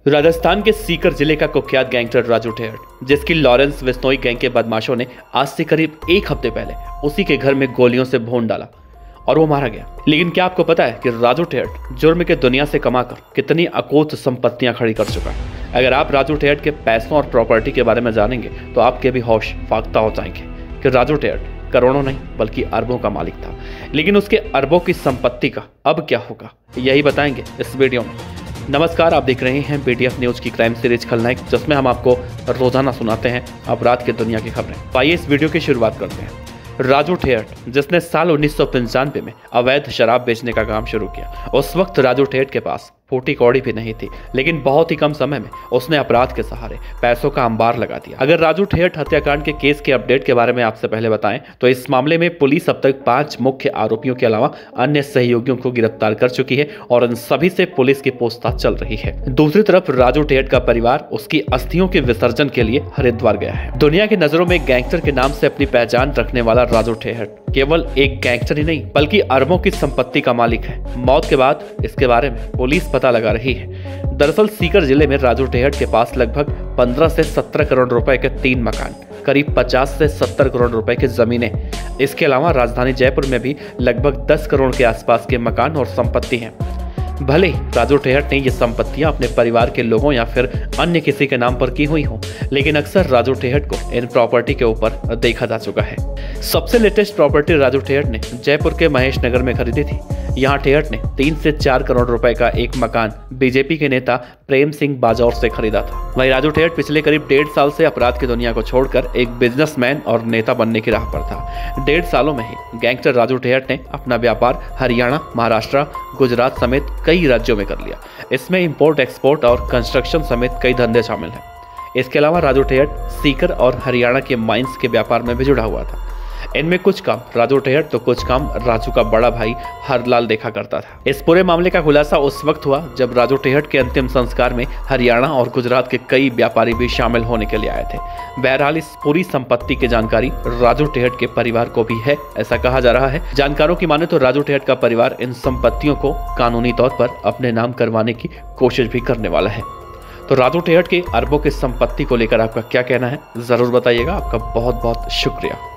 राजस्थान के सीकर जिले का कुख्यात गैंगस्टर राजू ठेहर, जिसकी लॉरेंस बिश्नोई गैंग के बदमाशों ने आज से करीब एक हफ्ते पहले उसी के घर में गोलियों से भून डाला और वो मारा गया। लेकिन क्या आपको पता है कि राजू ठेहर जुर्म के दुनिया से कमाकर कितनी अकूत संपत्तियां खड़ी कर चुका है। अगर आप राजू ठेहर के पैसों और प्रॉपर्टी के बारे में जानेंगे तो आपके भी होश फाख्ता हो जाएंगे कि राजू ठेहर करोड़ों नहीं बल्कि अरबों का मालिक था। लेकिन उसके अरबों की संपत्ति का अब क्या होगा, यही बताएंगे इस वीडियो में। नमस्कार, आप देख रहे हैं BTF न्यूज की क्राइम सीरीज खलनायक, जिसमें हम आपको रोजाना सुनाते हैं अपराध की दुनिया की खबरें। आइए इस वीडियो की शुरुआत करते हैं। राजू ठेहर, जिसने साल 1995 में अवैध शराब बेचने का काम शुरू किया, उस वक्त राजू ठेहर के पास फूटी कौड़ी भी नहीं थी, लेकिन बहुत ही कम समय में उसने अपराध के सहारे पैसों का अंबार लगा दिया। अगर राजू ठेहर हत्याकांड के केस के अपडेट के बारे में आपसे पहले बताएं तो इस मामले में पुलिस अब तक 5 मुख्य आरोपियों के अलावा अन्य सहयोगियों को गिरफ्तार कर चुकी है और इन सभी से पुलिस की पूछताछ चल रही है। दूसरी तरफ राजू ठेहर का परिवार उसकी अस्थियों के विसर्जन के लिए हरिद्वार गया है। दुनिया की नजरों में गैंगस्टर के नाम से अपनी पहचान रखने वाला राजू ठेहर केवल एक गैंगस्टर ही नहीं बल्कि अरबों की संपत्ति का मालिक है। मौत के बाद इसके बारे में पुलिस पता लगा रही है। दरअसल सीकर जिले में राजू ठेहर के पास लगभग 15 से 17 करोड़ रुपए के 3 मकान, करीब 50 से 70 करोड़ रुपए की जमीनें, इसके अलावा राजधानी जयपुर में भी लगभग 10 करोड़ के आसपास के मकान और संपत्ति हैं। भले राजू ठेहर ने ये संपत्तियां अपने परिवार के लोगों या फिर अन्य किसी के नाम पर की हुई हों, लेकिन अक्सर राजू ठेहर को इन प्रॉपर्टी के ऊपर देखा जा चुका है। सबसे लेटेस्ट प्रॉपर्टी राजू ठेहर ने जयपुर के महेश नगर में खरीदी थी। यहाँ ठेहर ने 3 से 4 करोड़ रुपए का एक मकान बीजेपी के नेता प्रेम सिंह बाजौर से खरीदा था। वहीं राजू ठेहर पिछले करीब 1.5 साल से अपराध की दुनिया को छोड़कर एक बिजनेसमैन और नेता बनने की राह पर था। 1.5 सालों में ही गैंगस्टर राजू ठेहर ने अपना व्यापार हरियाणा, महाराष्ट्र, गुजरात समेत कई राज्यों में कर लिया। इसमें इंपोर्ट, एक्सपोर्ट और कंस्ट्रक्शन समेत कई धंधे शामिल हैं। इसके अलावा राजू ठेहर सीकर और हरियाणा के माइंस के व्यापार में भी जुड़ा हुआ था। इनमें कुछ काम राजू ठेहर तो कुछ काम राजू का बड़ा भाई हरलाल देखा करता था। इस पूरे मामले का खुलासा उस वक्त हुआ जब राजू ठेहर के अंतिम संस्कार में हरियाणा और गुजरात के कई व्यापारी भी शामिल होने के लिए आए थे। बहरहाल इस पूरी संपत्ति की जानकारी राजू ठेहर के परिवार को भी है, ऐसा कहा जा रहा है। जानकारों की माने तो राजू ठेहर का परिवार इन संपत्तियों को कानूनी तौर पर अपने नाम करवाने की कोशिश भी करने वाला है। तो राजू ठेहर के अरबों की संपत्ति को लेकर आपका क्या कहना है, जरूर बताइएगा। आपका बहुत बहुत शुक्रिया।